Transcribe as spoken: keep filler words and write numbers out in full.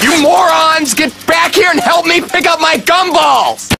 You morons, get back here and help me pick up my gumballs!